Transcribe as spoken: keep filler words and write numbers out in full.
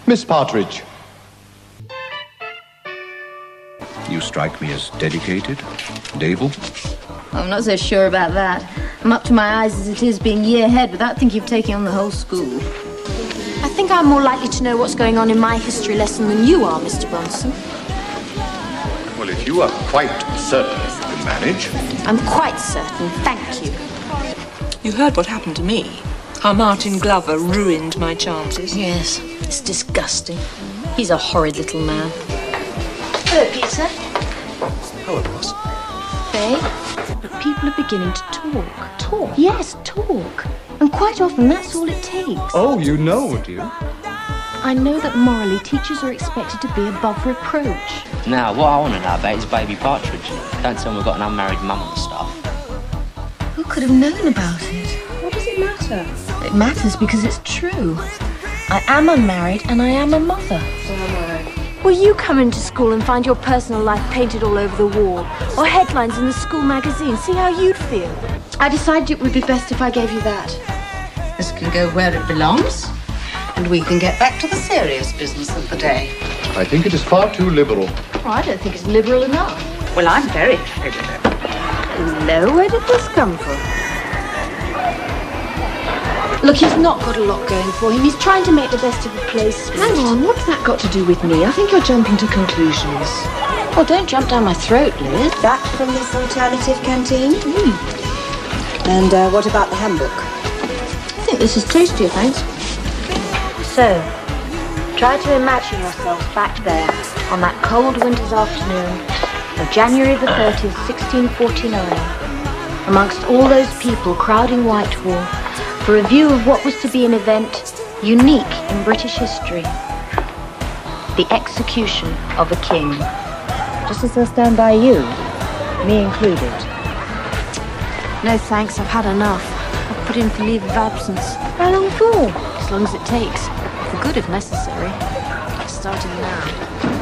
Miss Partridge. You strike me as dedicated and able. I'm not so sure about that. I'm up to my eyes as it is being year ahead without thinking of taking on the whole school. I think I'm more likely to know what's going on in my history lesson than you are, Mister Bronson. Well, if you are quite certain you can manage... I'm quite certain, thank you. You heard what happened to me. How Martin Glover ruined my chances. Yes, it's disgusting. He's a horrid little man. Hello, Peter. Hello, boss. Faye, but people are beginning to talk. Talk? Yes, talk. And quite often that's all it takes. Oh, you know, do you? I know that morally teachers are expected to be above reproach. Now, what I want to know about is baby Partridge. Don't tell me we've got an unmarried mum and stuff. Who could have known about it? What does it matter? It matters because it's true. I am unmarried and I am a mother. Will you come into school and find your personal life painted all over the wall? Or headlines in the school magazine? See how you'd feel? I decided it would be best if I gave you that. This can go where it belongs, and we can get back to the serious business of the day. I think it is far too liberal. Oh, I don't think it's liberal enough. Well, I'm very afraid of it. Hello, where did this come from? Look, he's not got a lot going for him. He's trying to make the best of the place. Hang on, what's that got to do with me? I think you're jumping to conclusions. Oh, don't jump down my throat, Liz. Back from this alternative canteen? Mm. And uh, what about the handbook? I think this is tastier, thanks. So, try to imagine yourselves back there on that cold winter's afternoon of January the thirtieth, sixteen forty-nine, amongst all those people crowding Whitehall for a view of what was to be an event unique in British history. The execution of a king. Just as they'll stand by you, me included. No thanks, I've had enough. I've put in for leave of absence. How long for? As long as it takes. For good if necessary. Starting now.